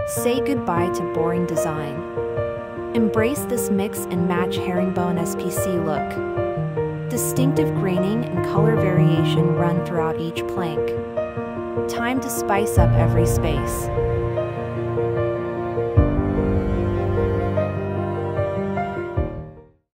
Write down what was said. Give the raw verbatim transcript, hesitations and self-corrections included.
Say goodbye to boring design. Embrace this mix and match herringbone S P C look. Distinctive graining and color variation run throughout each plank. Time to spice up every space.